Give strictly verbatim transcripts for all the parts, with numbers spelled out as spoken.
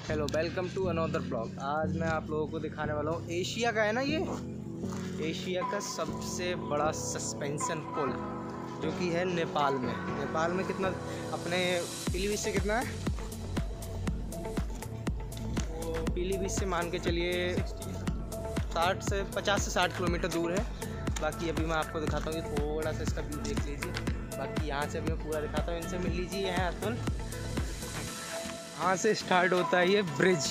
Hello, welcome to another blog. आज मैं आप लोगों को दिखाने वाला हूँ एशिया का है ना ये एशिया का सबसे बड़ा सस्पेंशन पुल जो कि है नेपाल में। नेपाल में कितना अपने पीलीभीत से कितना है? पीलीभीत से मान के चलिए साठ से पचास से साठ किलोमीटर दूर है। बाकी अभी मैं आपको दिखाता हूँ, ये थोड़ा सा इसका व्यू देख लीजिए। बाकी यहाँ से अभी मैं पूरा दिखाता हूँ, इनसे मिल लीजिए। है अतुल, यहाँ से स्टार्ट होता है ये ब्रिज।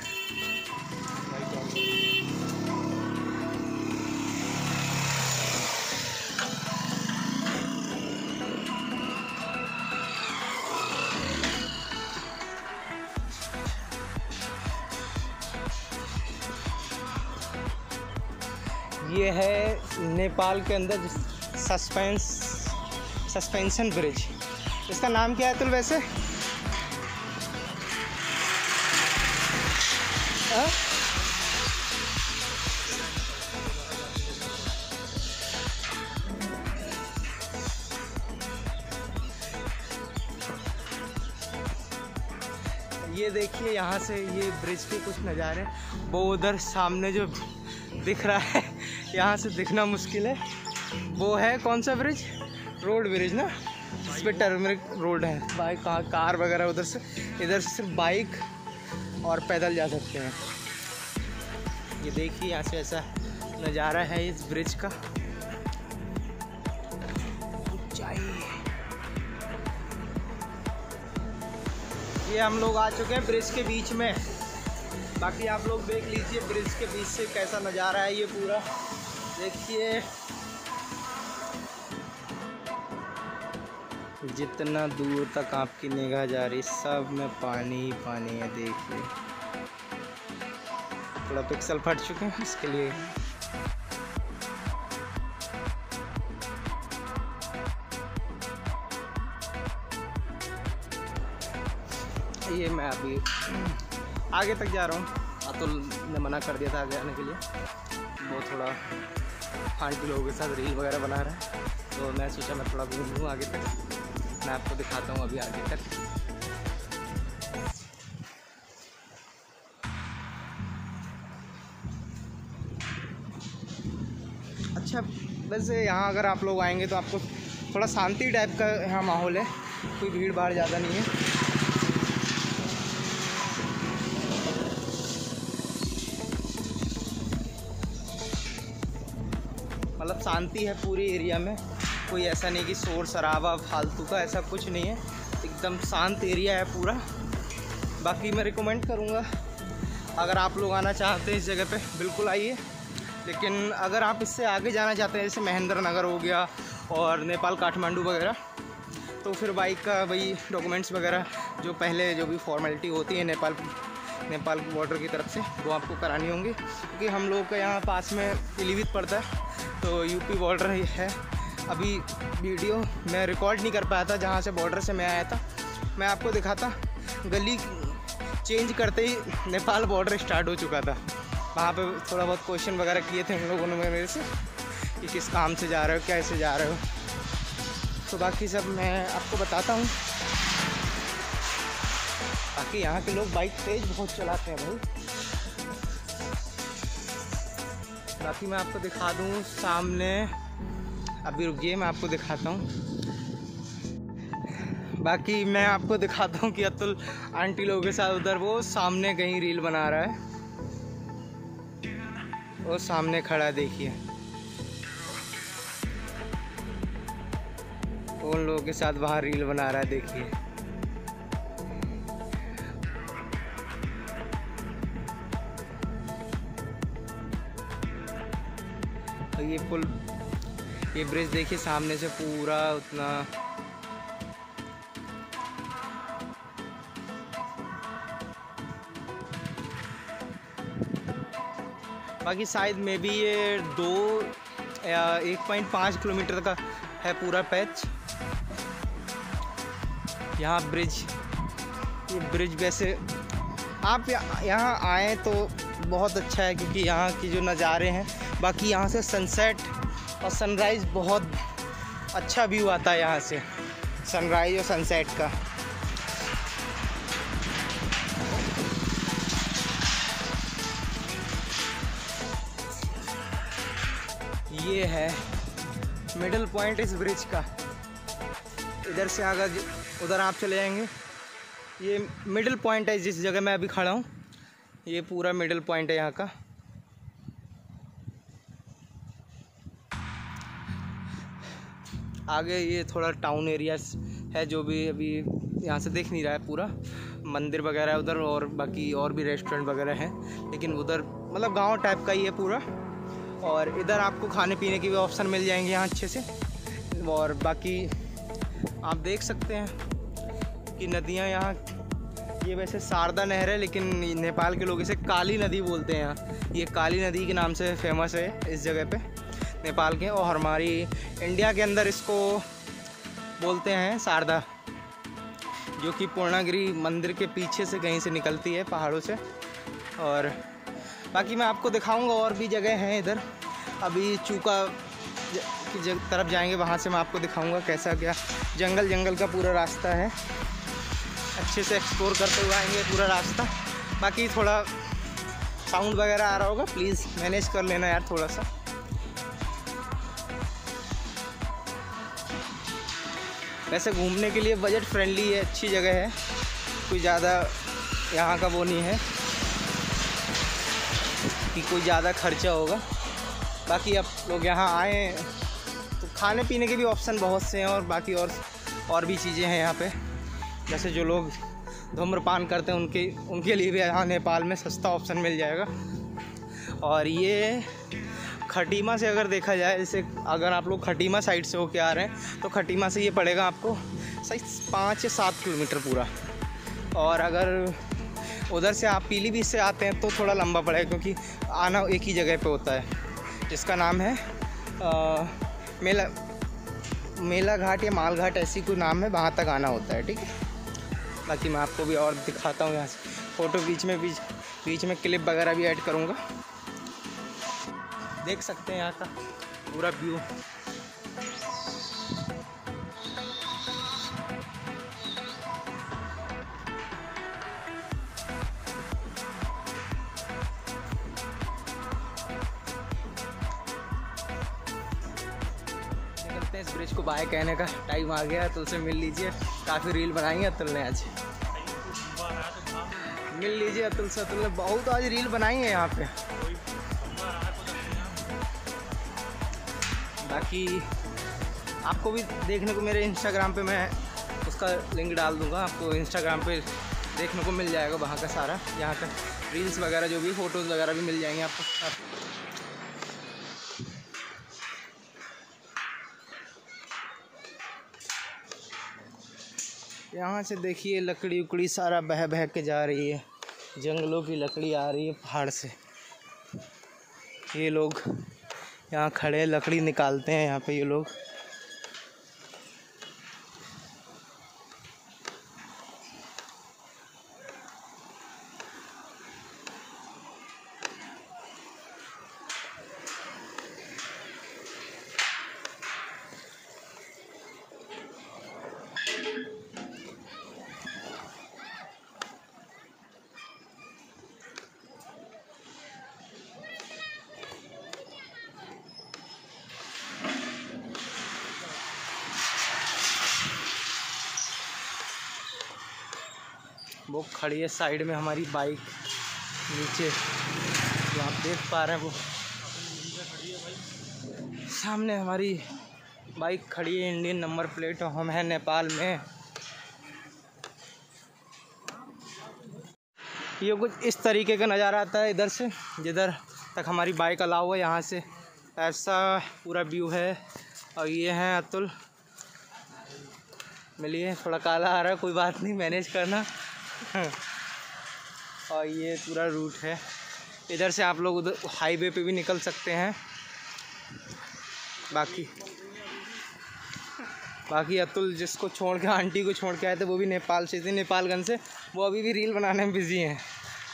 ये है नेपाल के अंदर सस्पेंस सस्पेंशन ब्रिज। इसका नाम क्या है अतुल वैसे? आ? ये देखिए यहाँ से ये ब्रिज के कुछ नज़ारे। वो उधर सामने जो दिख रहा है, यहाँ से दिखना मुश्किल है, वो है कौन सा ब्रिज? रोड ब्रिज ना, इस पर टर्मरिक रोड है। बाइक कार वगैरह उधर से, इधर से सिर्फ बाइक और पैदल जा सकते हैं। ये देखिए यहाँ से ऐसा नज़ारा है इस ब्रिज का। ऊंचाई। ये हम लोग आ चुके हैं ब्रिज के बीच में। बाकी आप लोग देख लीजिए ब्रिज के बीच से कैसा नज़ारा है ये पूरा। देखिए जितना दूर तक आपकी निगाह जा रही, सब में पानी ही पानी है। देखिए थोड़ा पिक्सल फट चुके हैं इसके लिए। ये मैं अभी आगे तक जा रहा हूँ। अतुल ने मना कर दिया था आगे आने के लिए, वो थोड़ा आंटी लोगों के साथ रील वगैरह बना रहा है, तो मैं सोचा मैं थोड़ा घूम लूँ आगे तक। मैं आपको दिखाता हूँ अभी आगे तक। अच्छा, वैसे यहाँ अगर आप लोग आएंगे तो आपको थोड़ा शांति टाइप का यहाँ माहौल है, कोई भीड़ भाड़ ज़्यादा नहीं है। मतलब शांति है पूरी एरिया में, कोई ऐसा नहीं कि शोर शराबा फालतू का, ऐसा कुछ नहीं है। एकदम शांत एरिया है पूरा। बाकी मैं रिकमेंड करूँगा, अगर आप लोग आना चाहते हैं इस जगह पे बिल्कुल आइए। लेकिन अगर आप इससे आगे जाना चाहते हैं, जैसे महेंद्र नगर हो गया और नेपाल काठमांडू वगैरह, तो फिर बाइक का वही डॉक्यूमेंट्स वगैरह जो पहले जो भी फॉर्मेलिटी होती है नेपाल नेपाल बॉर्डर की तरफ से, वो आपको करानी होंगी। क्योंकि हम लोग का यहाँ पास में पीलीभीत पड़ता है, तो यूपी बॉर्डर ही है। अभी वीडियो मैं रिकॉर्ड नहीं कर पाया था जहाँ से बॉर्डर से मैं आया था। मैं आपको दिखाता, गली चेंज करते ही नेपाल बॉर्डर स्टार्ट हो चुका था। वहाँ पे थोड़ा बहुत क्वेश्चन वगैरह किए थे हम लोगों ने मेरे से कि किस काम से जा रहे हो, कैसे जा रहे हो। तो बाकी सब मैं आपको बताता हूँ। बाकी यहाँ के लोग बाइक तेज बहुत चलाते हैं भाई। बाकी मैं आपको दिखा दूँ सामने, अभी रुकिए मैं आपको दिखाता हूँ। बाकी मैं आपको दिखाता हूँ कि अतुल आंटी लोगों के साथ उधर वो सामने कहीं रील बना रहा है, वो सामने खड़ा है, देखिए उन लोगों के साथ बाहर रील बना रहा है। देखिए तो ये पुल, ये ब्रिज देखिए सामने से पूरा उतना बाकी शायद में भी ये दो या एक पॉइंट पाँच किलोमीटर का है पूरा पैच। यहाँ ब्रिज, ये ब्रिज वैसे आप यहाँ आएँ तो बहुत अच्छा है, क्योंकि यहाँ की जो नज़ारे हैं। बाकी यहाँ से सनसेट और सनराइज़ बहुत अच्छा व्यू आता है यहाँ से, सनराइज़ और सनसेट का। ये है मिडिल पॉइंट इस ब्रिज का। इधर से अगर उधर आप चले जाएंगे, ये मिडिल पॉइंट है जिस जगह मैं अभी खड़ा हूँ, ये पूरा मिडिल पॉइंट है यहाँ का। आगे ये थोड़ा टाउन एरिया है जो भी अभी यहाँ से दिख नहीं रहा है पूरा, मंदिर वगैरह है उधर और बाकी और भी रेस्टोरेंट वगैरह हैं, लेकिन उधर मतलब गांव टाइप का ही है पूरा। और इधर आपको खाने पीने की भी ऑप्शन मिल जाएंगे यहाँ अच्छे से। और बाकी आप देख सकते हैं कि नदियाँ यहाँ, ये वैसे शारदा नहर है लेकिन नेपाल के लोग इसे काली नदी बोलते हैं यहाँ। ये काली नदी के नाम से फेमस है इस जगह पे नेपाल के, और हमारी इंडिया के अंदर इसको बोलते हैं शारदा, जो कि पूर्णागिरी मंदिर के पीछे से कहीं से निकलती है पहाड़ों से। और बाकी मैं आपको दिखाऊंगा और भी जगह हैं इधर। अभी चूका की तरफ जाएंगे, वहाँ से मैं आपको दिखाऊंगा कैसा क्या जंगल जंगल का पूरा रास्ता है। अच्छे से एक्सप्लोर करते हुए आएंगे पूरा रास्ता। बाकी थोड़ा साउंड वगैरह आ रहा होगा, प्लीज़ मैनेज कर लेना यार थोड़ा सा। वैसे घूमने के लिए बजट फ्रेंडली है, अच्छी जगह है, कोई ज़्यादा यहाँ का वो नहीं है कि कोई ज़्यादा खर्चा होगा। बाकी आप लोग यहाँ आए तो खाने पीने के भी ऑप्शन बहुत से हैं, और बाकी और और भी चीज़ें हैं यहाँ पे। जैसे जो लोग धूम्रपान करते हैं उनके उनके लिए भी यहाँ नेपाल में सस्ता ऑप्शन मिल जाएगा। और ये खटीमा से अगर देखा जाए, जैसे अगर आप लोग खटीमा साइड से होके आ रहे हैं तो खटीमा से ये पड़ेगा आपको सही पाँच या सात किलोमीटर पूरा। और अगर उधर से आप पीलीभीत से आते हैं तो थोड़ा लंबा पड़ेगा, क्योंकि आना एक ही जगह पे होता है जिसका नाम है आ, मेला मेला घाट या माल घाट, ऐसी कोई नाम है, वहाँ तक आना होता है। ठीक है, बाकी मैं आपको भी और दिखाता हूँ यहाँ से फ़ोटो, बीच में बीच बीच में क्लिप वगैरह भी ऐड करूँगा। देख सकते हैं यहाँ का पूरा व्यू। निकलते हैं, इस ब्रिज को बाय कहने का टाइम आ गया। अतुल से मिल लीजिए, काफ़ी रील बनाएंगे अतुल ने आज। मिल लीजिए अतुल से, अतुल ने बहुत आज रील बनाई है यहाँ पे। बाकी आपको भी देखने को मेरे इंस्टाग्राम पे मैं उसका लिंक डाल दूँगा, आपको इंस्टाग्राम पे देखने को मिल जाएगा वहाँ का सारा, यहाँ का रील्स वगैरह जो भी फ़ोटोज़ वगैरह भी मिल जाएंगे आपको। आप यहाँ से देखिए लकड़ी उकड़ी सारा बह बह के जा रही है, जंगलों की लकड़ी आ रही है पहाड़ से। ये लोग यहाँ खड़े लकड़ी निकालते हैं यहाँ पे ये लोग। वो खड़ी है साइड में हमारी बाइक, नीचे जो आप देख पा रहे हैं वो सामने हमारी बाइक खड़ी है, इंडियन नंबर प्लेट, और हम हैं नेपाल में। ये कुछ इस तरीके का नज़ारा आता है इधर से, जिधर तक हमारी बाइक अलाउ है, यहाँ से ऐसा पूरा व्यू है। और ये हैं अतुल, मिलिए, थोड़ा काला आ रहा है, कोई बात नहीं, मैनेज करना। और ये पूरा रूट है, इधर से आप लोग उधर हाईवे पे भी निकल सकते हैं। बाकी बाकी अतुल जिसको छोड़ के, आंटी को छोड़ के आए थे, वो भी नेपाल से थे, नेपालगंज से। वो अभी भी रील बनाने में बिजी हैं।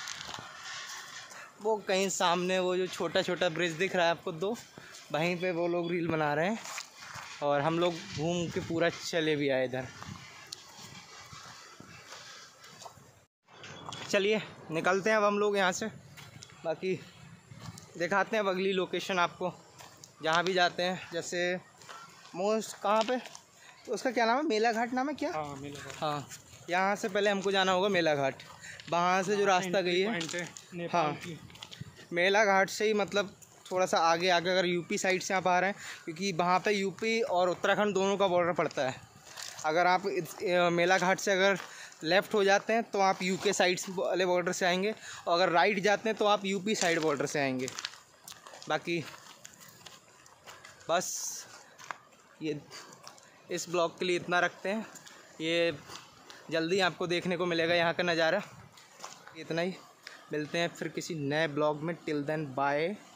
वो कहीं सामने वो जो छोटा छोटा ब्रिज दिख रहा है आपको दो, वहीं पे वो लोग रील बना रहे हैं। और हम लोग घूम के पूरा चले भी आए इधर। चलिए निकलते हैं अब हम लोग यहाँ से, बाकी दिखाते हैं अब अगली लोकेशन आपको। जहाँ भी जाते हैं, जैसे मोस्ट कहाँ पे तो उसका क्या नाम है, मेला घाट नाम है क्या? हाँ मेला घाट। हाँ, यहाँ से पहले हमको जाना होगा मेला घाट, वहाँ से जो रास्ता गई है, हाँ मेला घाट से ही मतलब थोड़ा सा आगे आगे अगर यूपी साइड से आप आ रहे हैं, क्योंकि वहाँ पे यूपी और उत्तराखंड दोनों का बॉर्डर पड़ता है। अगर आप मेला घाट से अगर लेफ़्ट हो जाते हैं तो आप यूके साइड वाले बॉर्डर से आएंगे, और अगर राइट जाते हैं तो आप यूपी साइड बॉर्डर से आएंगे। बाकी बस ये इस ब्लॉग के लिए इतना रखते हैं, ये जल्दी आपको देखने को मिलेगा यहाँ का नज़ारा। इतना ही, मिलते हैं फिर किसी नए ब्लॉग में। Till then bye.